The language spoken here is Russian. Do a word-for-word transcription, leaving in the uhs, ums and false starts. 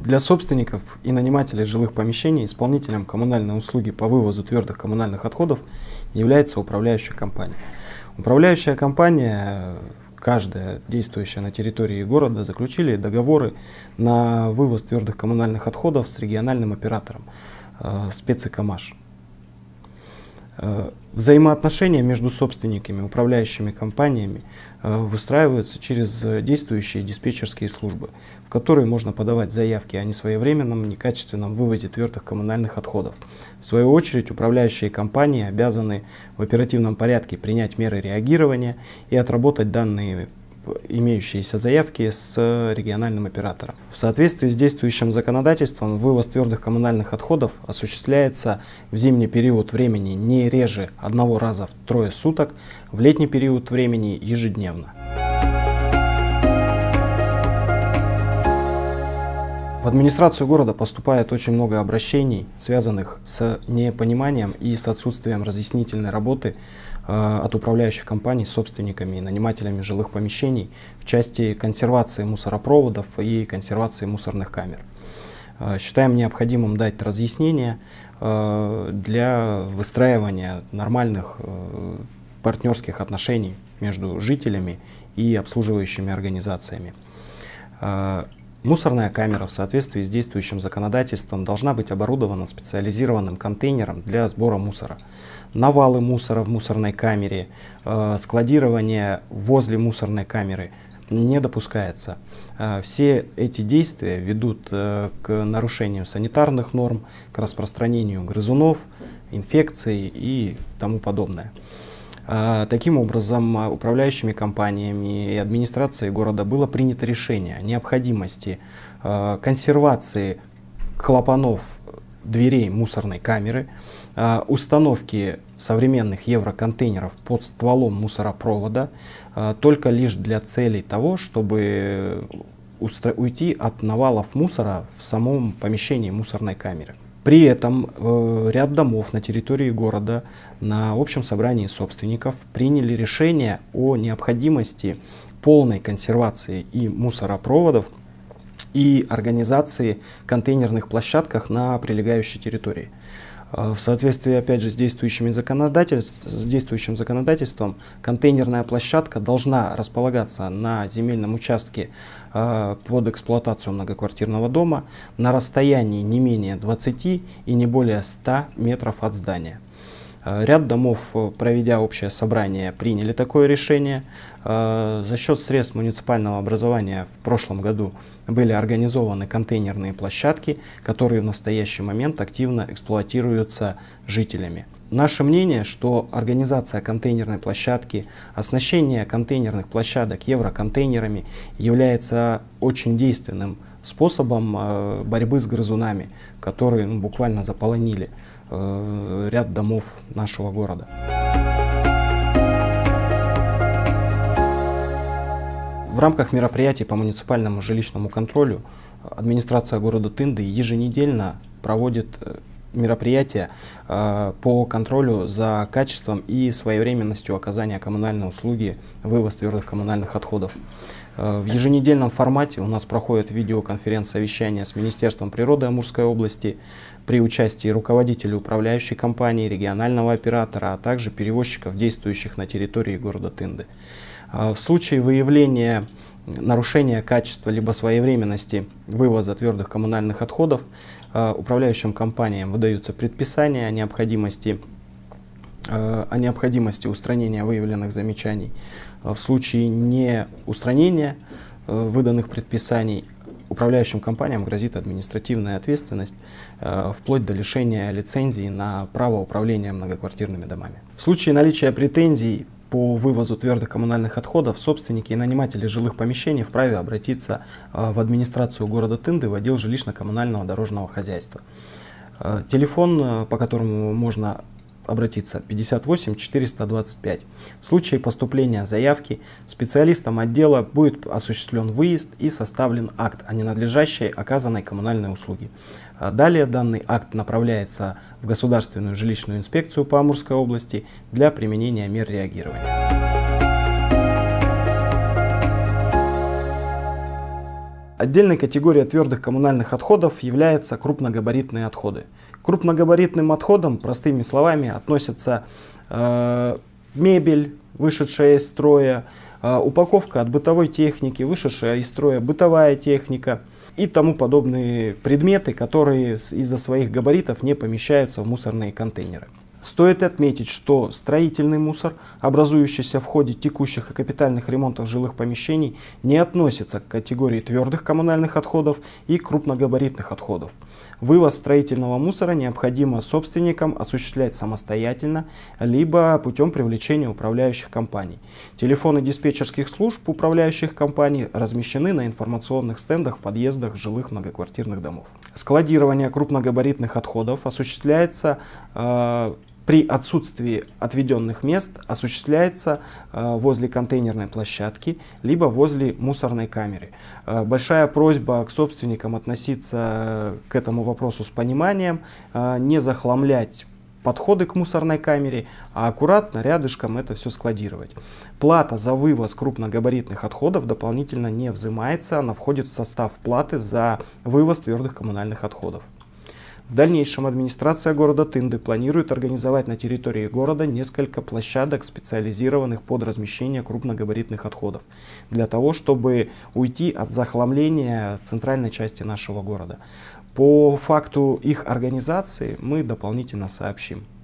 Для собственников и нанимателей жилых помещений исполнителем коммунальной услуги по вывозу твердых коммунальных отходов является управляющая компания. Управляющая компания, каждая действующая на территории города, заключили договоры на вывоз твердых коммунальных отходов с региональным оператором э, спецэкомаш. Взаимоотношения между собственниками и управляющими компаниями выстраиваются через действующие диспетчерские службы, в которые можно подавать заявки о несвоевременном, некачественном вывозе твердых коммунальных отходов. В свою очередь, управляющие компании обязаны в оперативном порядке принять меры реагирования и отработать данные имеющиеся заявки с региональным оператором. В соответствии с действующим законодательством вывоз твердых коммунальных отходов осуществляется в зимний период времени не реже одного раза в трое суток, в летний период времени ежедневно. В администрацию города поступает очень много обращений, связанных с непониманием и с отсутствием разъяснительной работы э, от управляющих компаний с собственниками и нанимателями жилых помещений в части консервации мусоропроводов и консервации мусорных камер. Э, считаем необходимым дать разъяснение э, для выстраивания нормальных э, партнерских отношений между жителями и обслуживающими организациями. Э, Мусорная камера в соответствии с действующим законодательством должна быть оборудована специализированным контейнером для сбора мусора. Навалы мусора в мусорной камере, э, складирование возле мусорной камеры не допускается. Э, все эти действия ведут э, к нарушению санитарных норм, к распространению грызунов, инфекций и тому подобное. Таким образом, управляющими компаниями и администрацией города было принято решение о необходимости консервации клапанов дверей мусорной камеры, установки современных евроконтейнеров под стволом мусоропровода только лишь для целей того, чтобы уйти от навалов мусора в самом помещении мусорной камеры. При этом э, ряд домов на территории города на общем собрании собственников приняли решение о необходимости полной консервации и мусоропроводов и организации контейнерных площадках на прилегающей территории. Э, в соответствии, опять же, с, действующими законодательств, с действующим законодательством, контейнерная площадка должна располагаться на земельном участке э, под эксплуатацию многоквартирного дома на расстоянии не менее двадцати и не более ста метров от здания. Э, ряд домов, проведя общее собрание, приняли такое решение. Э, за счет средств муниципального образования в прошлом году были организованы контейнерные площадки, которые в настоящий момент активно эксплуатируются жителями. Наше мнение, что организация контейнерной площадки, оснащение контейнерных площадок евроконтейнерами является очень действенным способом э, борьбы с грызунами, которые ну, буквально заполонили э, ряд домов нашего города. В рамках мероприятий по муниципальному жилищному контролю администрация города Тынды еженедельно проводит мероприятия э, по контролю за качеством и своевременностью оказания коммунальной услуги вывоз твердых коммунальных отходов. Э, в еженедельном формате у нас проходит видеоконференц-совещание с Министерством природы Амурской области при участии руководителей управляющей компании, регионального оператора, а также перевозчиков, действующих на территории города Тынды. Э, в случае выявления нарушения качества либо своевременности вывоза твердых коммунальных отходов управляющим компаниям выдаются предписания о необходимости, о необходимости устранения выявленных замечаний. В случае неустранения выданных предписаний управляющим компаниям грозит административная ответственность вплоть до лишения лицензии на право управления многоквартирными домами. В случае наличия претензий по вывозу твердых коммунальных отходов собственники и наниматели жилых помещений вправе обратиться в администрацию города Тынды в отдел жилищно-коммунального дорожного хозяйства. Телефон, по которому можно обратиться, пятьдесят восемь четыреста двадцать пять. В случае поступления заявки специалистам отдела будет осуществлен выезд и составлен акт о ненадлежащей оказанной коммунальной услуге. Далее данный акт направляется в Государственную жилищную инспекцию по Амурской области для применения мер реагирования. Отдельной категорией твердых коммунальных отходов являются крупногабаритные отходы. К крупногабаритным отходам, простыми словами, относятся э, мебель, вышедшая из строя, э, упаковка от бытовой техники, вышедшая из строя бытовая техника и тому подобные предметы, которые из-за своих габаритов не помещаются в мусорные контейнеры. Стоит отметить, что строительный мусор, образующийся в ходе текущих и капитальных ремонтов жилых помещений, не относится к категории твердых коммунальных отходов и крупногабаритных отходов. Вывоз строительного мусора необходимо собственникам осуществлять самостоятельно, либо путем привлечения управляющих компаний. Телефоны диспетчерских служб управляющих компаний размещены на информационных стендах в подъездах жилых многоквартирных домов. Складирование крупногабаритных отходов осуществляется э, при отсутствии отведенных мест осуществляется э, возле контейнерной площадки, либо возле мусорной камеры. Э, большая просьба к собственникам относиться к этому вопросу с пониманием, э, не захламлять подходы к мусорной камере, а аккуратно рядышком это все складировать. Плата за вывоз крупногабаритных отходов дополнительно не взимается, она входит в состав платы за вывоз твердых коммунальных отходов. В дальнейшем администрация города Тынды планирует организовать на территории города несколько площадок, специализированных под размещение крупногабаритных отходов, для того, чтобы уйти от захламления центральной части нашего города. По факту их организации мы дополнительно сообщим.